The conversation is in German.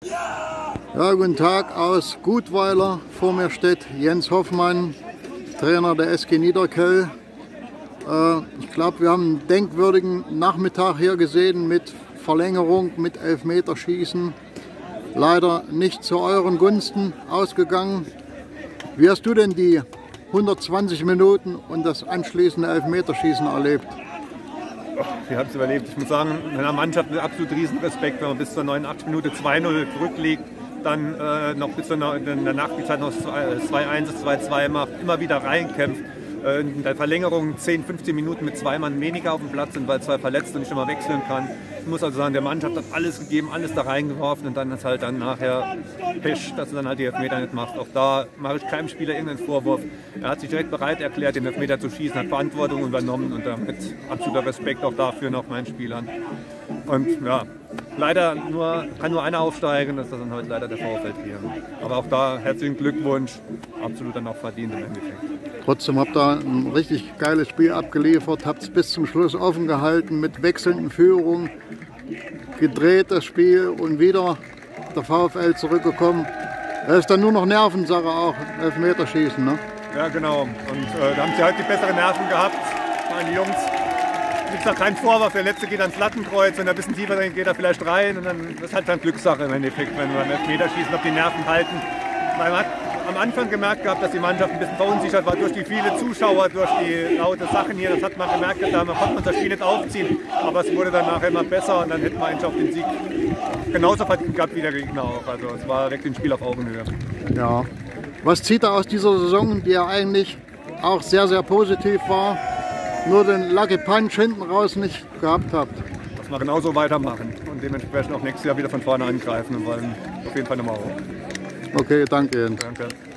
Ja, guten Tag aus Gutweiler. Vor mir steht Jens Hoffmann, Trainer der SG Niederkell. Ich glaube, wir haben einen denkwürdigen Nachmittag hier gesehen mit Verlängerung, mit Elfmeterschießen. Leider nicht zu euren Gunsten ausgegangen. Wie hast du denn die 120 Minuten und das anschließende Elfmeterschießen erlebt? Wir haben es überlebt. Ich muss sagen, meiner Mannschaft mit absolut riesen Respekt, wenn man bis zur 89 Minute 2-0 zurückliegt, dann noch bis in der Nachspielzeit noch 2-1, 2-2 macht, immer wieder reinkämpft. In der Verlängerung 10, 15 Minuten mit 2 Mann weniger auf dem Platz sind, weil 2 verletzt und nicht immer wechseln kann. Ich muss also sagen, der Mannschaft hat alles gegeben, alles da reingeworfen und dann ist halt dann nachher Pech, dass du dann halt die Elfmeter nicht machst. Auch da mache ich keinem Spieler irgendeinen Vorwurf. Er hat sich direkt bereit erklärt, den Elfmeter zu schießen, hat Verantwortung übernommen und damit absoluter Respekt auch dafür noch meinen Spielern. Und ja, leider kann nur einer aufsteigen, das ist dann heute leider der VfL hier. Aber auch da herzlichen Glückwunsch, absolut dann auch verdient im Endeffekt. Trotzdem habt ihr ein richtig geiles Spiel abgeliefert, habt es bis zum Schluss offen gehalten mit wechselnden Führungen, gedreht das Spiel und wieder der VfL zurückgekommen. Das ist dann nur noch Nervensache auch, Elfmeterschießen, ne? Ja, genau. Und da haben sie halt die besseren Nerven gehabt, waren die Jungs. Wie gesagt, kein Vorwurf, der letzte geht ans Lattenkreuz, wenn er ein bisschen tiefer geht, geht er vielleicht rein und dann das ist halt dann Glückssache im Endeffekt, wenn wir beim Elfmeterschießen auf die Nerven halten. Man hat am Anfang gemerkt gehabt, dass die Mannschaft ein bisschen verunsichert war durch die vielen Zuschauer, durch die laute Sachen hier. Das hat man gemerkt, da konnte unser Spiel nicht aufziehen, aber es wurde dann nachher immer besser und dann hätten wir eigentlich auch den Sieg genauso verdient gehabt wie der Gegner auch. Also es war wirklich ein Spiel auf Augenhöhe. Ja. Was zieht er aus dieser Saison, die ja eigentlich auch sehr, sehr positiv war? Nur den Lucky Punch hinten raus nicht gehabt habt. Dass wir genauso weitermachen und dementsprechend auch nächstes Jahr wieder von vorne angreifen und wollen auf jeden Fall nochmal hoch. Okay, danke Jens. Danke.